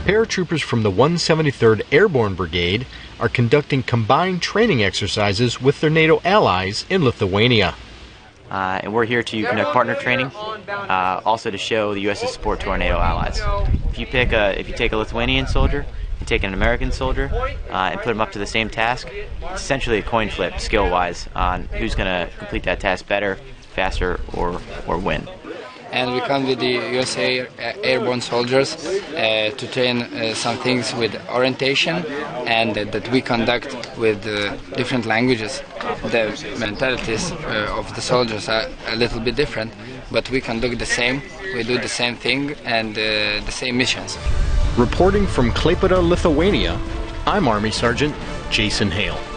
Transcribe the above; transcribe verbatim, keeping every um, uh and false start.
paratroopers from the one seventy-third Airborne Brigade are conducting combined training exercises with their NATO allies in Lithuania. Uh, and we're here to conduct partner training, uh, also to show the U S's support to our NATO allies. If you pick a, if you take a Lithuanian soldier and take an American soldier uh, and put them up to the same task, it's essentially a coin flip skill-wise on who's going to complete that task better, faster, or or win. And we come with the U S A airborne soldiers uh, to train uh, some things with orientation, and uh, that we conduct with uh, different languages. The mentalities uh, of the soldiers are a little bit different, but we conduct the same, we do the same thing and uh, the same missions. Reporting from Klaipėda, Lithuania, I'm Army Sergeant Jason Hale.